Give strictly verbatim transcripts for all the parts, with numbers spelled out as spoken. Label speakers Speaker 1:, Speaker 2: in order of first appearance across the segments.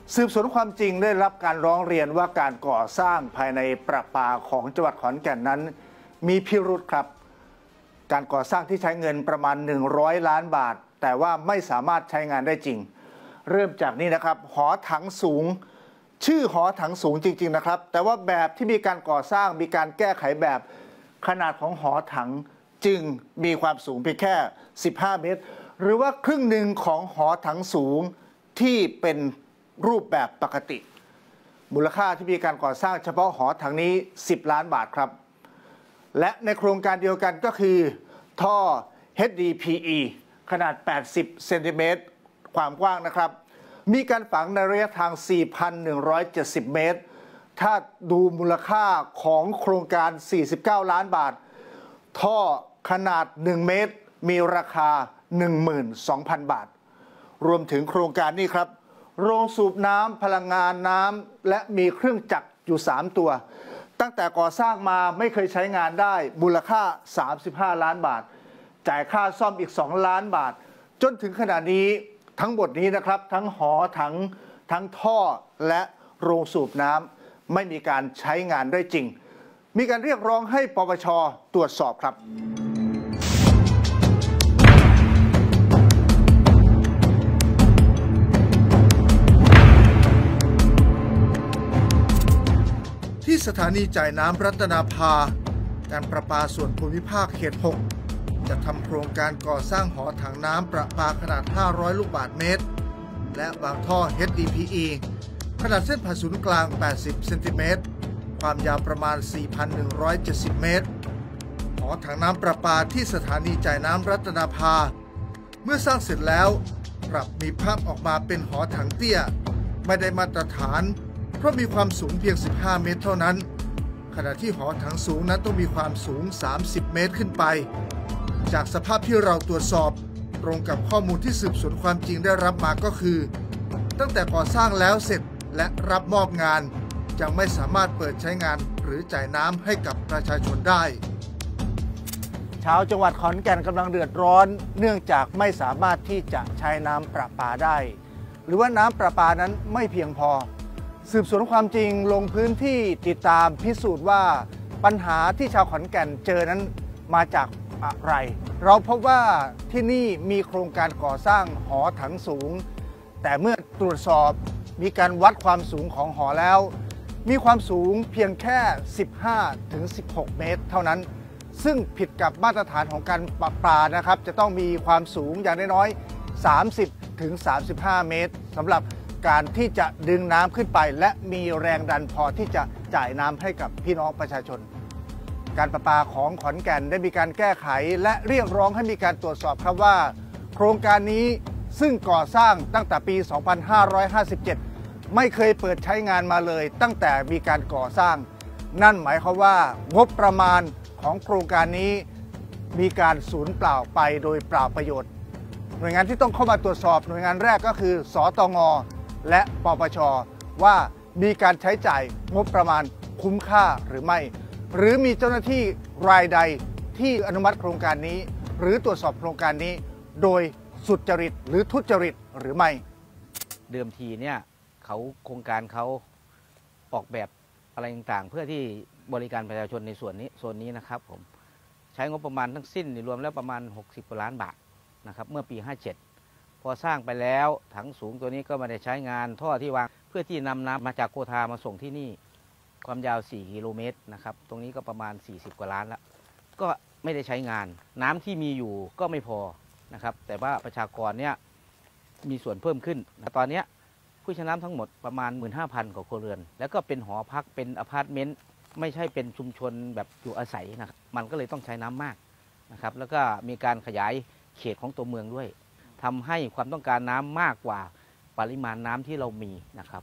Speaker 1: สืบสวนความจริงได้รับการร้องเรียนว่าการก่อสร้างภายในประปาของจังหวัดขอนแก่นนั้นมีพิรุธครับการก่อสร้างที่ใช้เงินประมาณหนึ่งร้อยล้านบาทแต่ว่าไม่สามารถใช้งานได้จริงเริ่มจากนี้นะครับหอถังสูงชื่อหอถังสูงจริงๆนะครับแต่ว่าแบบที่มีการก่อสร้างมีการแก้ไขแบบขนาดของหอถังจึงมีความสูงเพียงแค่สิบห้าเมตรหรือว่าครึ่งหนึ่งของหอถังสูงที่เป็นรูปแบบปกติมูลค่าที่มีการก่อสร้างเฉพาะหอถังนี้สิบล้านบาทครับและในโครงการเดียวกันก็คือท่อ เอช ดี พี อี ขนาดแปดสิบเซนติเมตรความกว้างนะครับมีการฝังในระยะทาง สี่พันหนึ่งร้อยเจ็ดสิบ เมตรถ้าดูมูลค่าของโครงการสี่สิบเก้าล้านบาทท่อขนาดหนึ่งเมตรมีราคา หนึ่งหมื่นสองพัน บาทรวมถึงโครงการนี้ครับโรงสูบน้ำพลังงานน้ำและมีเครื่องจักรอยู่สามตัวตั้งแต่ก่อสร้างมาไม่เคยใช้งานได้มูลค่าสามสิบห้าล้านบาทจ่ายค่าซ่อมอีกสองล้านบาทจนถึงขณะนี้ทั้งหมดนี้นะครับทั้งหอทั้งทั้งท่อและโรงสูบน้ำไม่มีการใช้งานได้จริงมีการเรียกร้องให้ปปช.ตรวจสอบครับที่สถานีจ่ายน้ำรัตนาภาการประปาส่วนภูมิภาคเขตหกจะทำโครงการก่อสร้างหอถังน้ำประปาขนาดห้าร้อยลูกบาศก์เมตรและวางท่อ เอช ดี พี อี ขนาดเส้นผ่าศูนย์กลางแปดสิบเซนติเมตรความยาวประมาณ สี่พันหนึ่งร้อยเจ็ดสิบ เมตรหอถังน้ำประปาที่สถานีจ่ายน้ำรัตนาภาเมื่อสร้างเสร็จแล้วปรับมีภาพออกมาเป็นหอถังเตี้ยไม่ได้มาตรฐานเพราะมีความสูงเพียงสิบห้าเมตรเท่านั้นขณะที่หอถังสูงนั้นต้องมีความสูงสามสิบเมตรขึ้นไปจากสภาพที่เราตรวจสอบตรงกับข้อมูลที่สืบสวนความจริงได้รับมาก็คือตั้งแต่ก่อสร้างแล้วเสร็จและรับมอบงานยังไม่สามารถเปิดใช้งานหรือจ่ายน้ำให้กับประชาชนได้ชาวจังหวัดขอนแก่นกำลังเดือดร้อนเนื่องจากไม่สามารถที่จะใช้น้ำประปาได้หรือว่าน้ำประปานั้นไม่เพียงพอสืบสวนความจริงลงพื้นที่ติดตามพิสูจน์ว่าปัญหาที่ชาวขอนแก่นเจอนั้นมาจากอะไรเราพบว่าที่นี่มีโครงการก่อสร้างหอถังสูงแต่เมื่อตรวจสอบมีการวัดความสูงของหอแล้วมีความสูงเพียงแค่ สิบห้าถึงสิบหก เมตรเท่านั้นซึ่งผิดกับมาตรฐานของการประปานะครับจะต้องมีความสูงอย่างน้อยๆ สามสิบถึงสามสิบห้า เมตรสำหรับการที่จะดึงน้ำขึ้นไปและมีแรงดันพอที่จะจ่ายน้ำให้กับพี่น้องประชาชนการประปาของขอนแก่นได้มีการแก้ไขและเรียกร้องให้มีการตรวจสอบครับว่าโครงการนี้ซึ่งก่อสร้างตั้งแต่ปี สองพันห้าร้อยห้าสิบเจ็ด ไม่เคยเปิดใช้งานมาเลยตั้งแต่มีการก่อสร้างนั่นหมายความว่างบประมาณของโครงการนี้มีการสูญเปล่าไปโดยเปล่าประโยชน์หน่วยงานที่ต้องเข้ามาตรวจสอบหน่วยงานแรกก็คือสตง.และปปช.ว่ามีการใช้จ่ายงบประมาณคุ้มค่าหรือไม่หรือมีเจ้าหน้าที่รายใดที่อนุมัติโครงการนี้หรือตรวจสอบโครงการนี้โดยสุจริตหรือทุจริตหรือไม่
Speaker 2: เดิมทีเนี่ยเขาโครงการเขาออกแบบอะไรต่างๆเพื่อที่บริการประชาชนในส่วนนี้โซนนี้นะครับผมใช้งบประมาณทั้งสิ้นรวมแล้วประมาณหกสิบกว่าล้านบาทนะครับเมื่อปีห้าสิบเจ็ดพอสร้างไปแล้วถังสูงตัวนี้ก็ไม่ได้ใช้งานท่อที่วางเพื่อที่นำน้ำมาจากโกธามาส่งที่นี่ความยาวสี่กิโลเมตรนะครับตรงนี้ก็ประมาณสี่สิบกว่าล้านแล้วก็ไม่ได้ใช้งานน้ำที่มีอยู่ก็ไม่พอนะครับแต่ว่าประชากรเนี่ยมีส่วนเพิ่มขึ้นตอนนี้ผู้ใช้น้ำทั้งหมดประมาณ หนึ่งหมื่นห้าพัน กว่าครัวเรือนแล้วก็เป็นหอพักเป็นอพาร์ตเมนต์ไม่ใช่เป็นชุมชนแบบอยู่อาศัยนะครับมันก็เลยต้องใช้น้ำมากนะครับแล้วก็มีการขยายเขตของตัวเมืองด้วยทำให้ความต้องการน้ำมากกว่าปริมาณน้ำที่เรามีนะครับ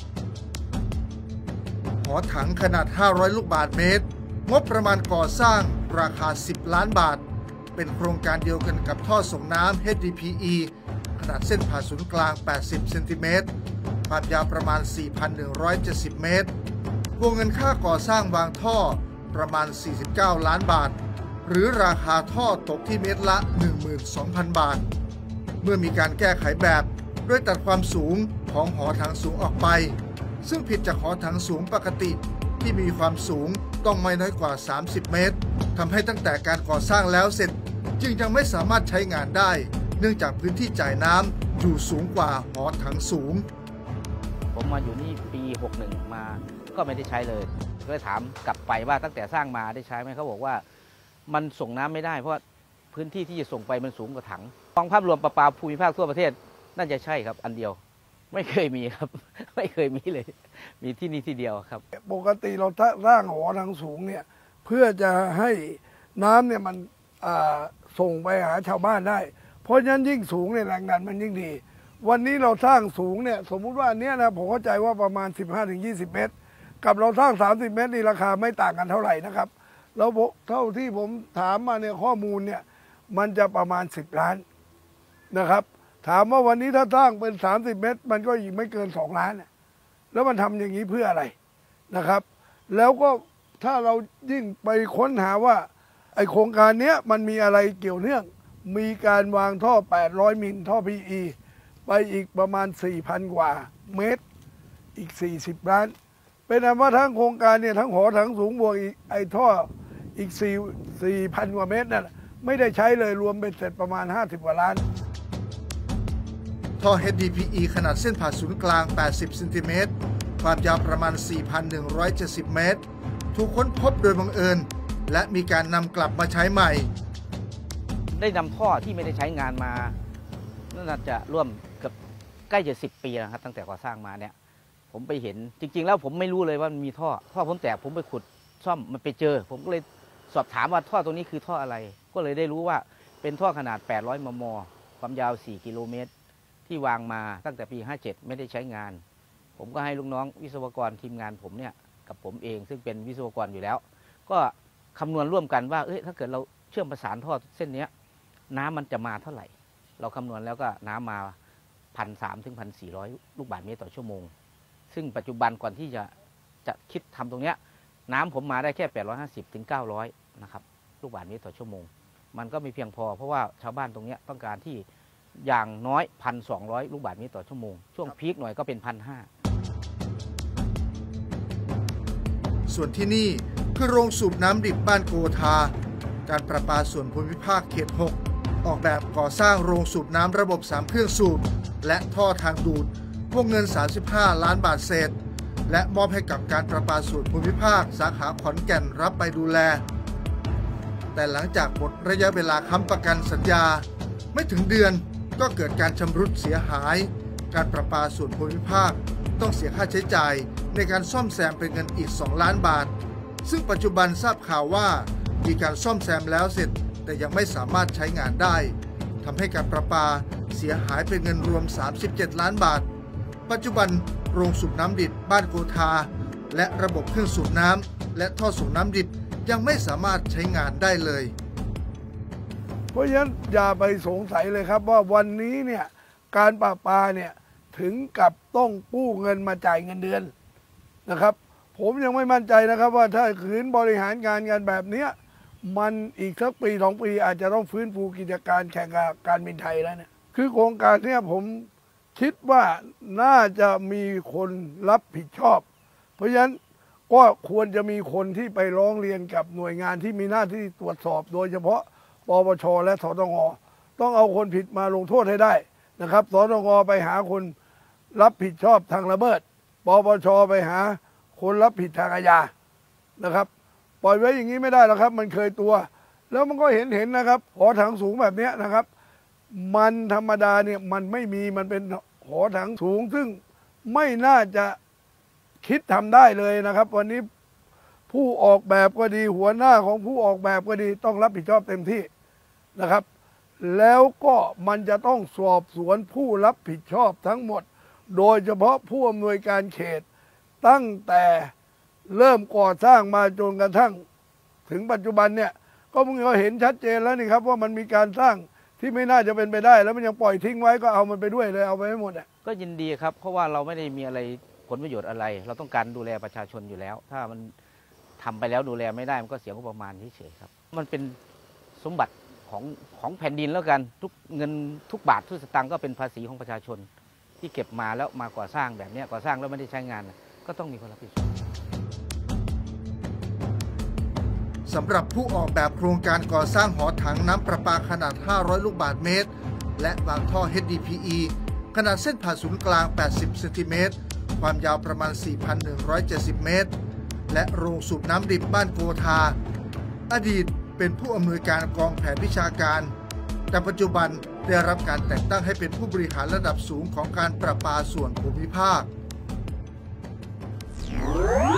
Speaker 1: หอถังขนาดห้าร้อยลูกบาศก์เมตรงบประมาณก่อสร้างราคาสิบล้านบาทเป็นโครงการเดียวกันกับท่อส่งน้ำ เอช ดี พี อี ขนาดเส้นผ่าศูนย์กลางแปดสิบเซนติเมตรความยาวประมาณ สี่พันหนึ่งร้อยเจ็ดสิบ เมตรวงเงินค่าก่อสร้างวางท่อประมาณสี่สิบเก้าล้านบาทหรือราคาท่อตกที่เมตรละ หนึ่งหมื่นสองพัน บาทเมื่อมีการแก้ไขแบบ โดยตัดความสูงของหอถังสูงออกไปซึ่งผิดจากหอถังสูงปกติที่มีความสูงต้องไม่น้อยกว่าสามสิบเมตรทำให้ตั้งแต่การก่อสร้างแล้วเสร็จจึงยังไม่สามารถใช้งานได้เนื่องจากพื้นที่จ่ายน้ำอยู่สูงกว่าหอถังสูง
Speaker 2: ผมมาอยู่นี่ปีหกสิบเอ็ดมาก็ไม่ได้ใช้เลยก็เลยถามกลับไปว่าตั้งแต่สร้างมาได้ใช้ไหมเขาบอกว่ามันส่งน้ำไม่ได้เพราะพื้นที่ที่จะส่งไปมันสูงกว่าถังมองภาพรวมประปาภูมิภาคทั่วประเทศน่าจะใช่ครับอันเดียวไม่เคยมีครับไม่เคยมีเลยมีที่นี่ที่เดียวครับ
Speaker 3: ปกติเราสร้างหอถังสูงเนี่ยเพื่อจะให้น้ำเนี่ยมันส่งไปหาชาวบ้านได้เพราะฉะนั้นยิ่งสูงเนี่ยแรงดันมันยิ่งดีวันนี้เราสร้างสูงเนี่ยสมมุติว่าอันเนี้ยนะผมเข้าใจว่าประมาณ สิบห้าถึงยี่สิบ เมตรกับเราสร้างสามสิบเมตรนี่ราคาไม่ต่างกันเท่าไหร่นะครับแล้วเท่าที่ผมถามมาเนี่ยข้อมูลเนี่ยมันจะประมาณสิบล้านนะครับถามว่าวันนี้ถ้าสร้างเป็นสามสิบเมตรมันก็อีกไม่เกินสองล้านแล้วมันทำอย่างนี้เพื่ออะไรนะครับแล้วก็ถ้าเรายิ่งไปค้นหาว่าไอโครงการนี้มันมีอะไรเกี่ยวเนื่องมีการวางท่อแปดร้อยมิลท่อ พี อี ไปอีกประมาณ สี่พัน กว่าเมตรอีกสี่สิบล้านเป็นอันว่าทั้งโครงการเนี่ยทั้งหอถังสูงบวกอีกไอท่ออีกสี่พัน กว่าเมตรนั่นไม่ได้ใช้เลยรวมเป็นเสร็จประมาณห้าสิบกว่าล้าน
Speaker 1: ท่อ เอช ดี พี อี ขนาดเส้นผ่าศูนย์กลางแปดสิบเซนติเมตรความยาวประมาณ สี่พันหนึ่งร้อยเจ็ดสิบ เมตรถูกค้นพบโดยบังเอิญและมีการนำกลับมาใช้ใหม่
Speaker 2: ได้นำท่อที่ไม่ได้ใช้งานมาน่าจะร่วมกับใกล้จะสิบปีแล้วครับตั้งแต่ก่อสร้างมาเนี่ยผมไปเห็นจริงๆแล้วผมไม่รู้เลยว่ามันมีท่อท่อผมแตกผมไปขุดซ่อมมันไปเจอผมก็เลยสอบถามว่าท่อตรงนี้คือท่ออะไรก็เลยได้รู้ว่าเป็นท่อขนาดแปดร้อยมมความยาวสี่กิโลเมตรที่วางมาตั้งแต่ปีห้าเจ็ดไม่ได้ใช้งานผมก็ให้ลูกน้องวิศวกรทีมงานผมเนี่ยกับผมเองซึ่งเป็นวิศวกรอยู่แล้วก็คำนวณร่วมกันว่าเอ้ยถ้าเกิดเราเชื่อมประสานท่อเส้นนี้น้ำมันจะมาเท่าไหร่เราคำนวณแล้วก็น้ำมาพันสามถึงพันสี่ร้อยลูกบาศก์เมตรต่อชั่วโมงซึ่งปัจจุบันก่อนที่จะจะคิดทำตรงเนี้ยน้ำผมมาได้แค่แปดร้อยห้าสิบถึงเก้าร้อยนะครับลูกบาศก์เมตรต่อชั่วโมงมันก็ไม่เพียงพอเพราะว่าชาวบ้านตรงเนี้ยต้องการที่อย่างน้อยพันสองร้อยลูกบาศก์เมตรต่อชั่วโมงช่วงพีคหน่อยก็เป็นพันห้า
Speaker 1: ส่วนที่นี่คือโรงสูบน้ำดิบบ้านโกธาการประปาส่วนภูมิภาคเขตหกออกแบบก่อสร้างโรงสูบน้ำระบบสามเครื่องสูบและท่อทางดูดวงเงินสามสิบห้าล้านบาทเศษและมอบให้กับการประปาส่วนภูมิภาคสาขาขอนแก่นรับไปดูแลแต่หลังจากหมดระยะเวลาค้ำประกันสัญญาไม่ถึงเดือนก็เกิดการชำรุดเสียหายการประปาส่วนภูมิภาคต้องเสียค่าใช้จ่ายในการซ่อมแซมเป็นเงินอีกสองล้านบาทซึ่งปัจจุบันทราบข่าวว่ามีการซ่อมแซมแล้วเสร็จแต่ยังไม่สามารถใช้งานได้ทำให้การประปาเสียหายเป็นเงินรวมสามสิบเจ็ดล้านบาทปัจจุบันโรงสูบน้ำดิบบ้านโกธาและระบบเครื่องสูบน้ำและท่อส่งน้ำดิบยังไม่สามารถใช้งานได้เลย
Speaker 3: เพราะฉะนั้นอย่าไปสงสัยเลยครับว่าวันนี้เนี่ยการประปาเนี่ยถึงกับต้องกู้เงินมาจ่ายเงินเดือนนะครับผมยังไม่มั่นใจนะครับว่าถ้าขืนบริหารงานกันแบบนี้มันอีกสักปีสองปีอาจจะต้องฟื้นฟูกิจการแข่งกับการบินไทยแล้วเนี่ยคือโครงการเนี่ยผมคิดว่าน่าจะมีคนรับผิดชอบเพราะฉะนั้นก็ควรจะมีคนที่ไปร้องเรียนกับหน่วยงานที่มีหน้าที่ตรวจสอบโดยเฉพาะปปชและสตงต้องเอาคนผิดมาลงโทษให้ได้นะครับสตงไปหาคนรับผิดชอบทางละเมิดปปชไปหาคนรับผิดทางอาญานะครับปล่อยไว้อย่างนี้ไม่ได้แล้วครับมันเคยตัวแล้วมันก็เห็นเห็นนะครับหอถังสูงแบบนี้นะครับมันธรรมดาเนี่ยมันไม่มีมันเป็นหอถังสูงซึ่งไม่น่าจะคิดทำได้เลยนะครับวันนี้ผู้ออกแบบก็ดีหัวหน้าของผู้ออกแบบก็ดีต้องรับผิดชอบเต็มที่นะครับแล้วก็มันจะต้องสอบสวนผู้รับผิดชอบทั้งหมดโดยเฉพาะผู้อำนวยการเขตตั้งแต่เริ่มก่อสร้างมาจนกระทั่งถึงปัจจุบันเนี่ยก็มึงก็เห็นชัดเจนแล้วนี่ครับว่ามันมีการสร้างที่ไม่น่าจะเป็นไปได้แล้วมันยังปล่อยทิ้งไว้ก็เอามันไปด้วยเลยเอาไปไม่หมดอ่ะ
Speaker 2: ก็ยินดีครับเพราะว่าเราไม่ได้มีอะไรผลประโยชน์อะไรเราต้องการดูแลประชาชนอยู่แล้วถ้ามันทำไปแล้วดูแลไม่ได้มันก็เสียงบประมาณเฉยๆครับมันเป็นสมบัติของของแผ่นดินแล้วกันทุกเงินทุกบาททุกสตางค์ก็เป็นภาษีของประชาชนที่เก็บมาแล้วมาก่อสร้างแบบนี้ก่อสร้างแล้วไม่ได้ใช้งานก็ต้องมีคนรับผิดชอบ
Speaker 1: สำหรับผู้ออกแบบโครงการก่อสร้างหอถังน้ำประปาขนาดห้าร้อยลูกบาศก์เมตรและวางท่อ เอช ดี พี อี ขนาดเส้นผ่าศูนย์กลางแปดสิบเซนติเมตรความยาวประมาณ สี่พันหนึ่งร้อยเจ็ดสิบ เมตรและโรงสูบน้ำดิบบ้านโกธาอดีตเป็นผู้อำนวยการกองแผนวิชาการแต่ปัจจุบันได้รับการแต่งตั้งให้เป็นผู้บริหารระดับสูงของการประปาส่วนภูมิภาค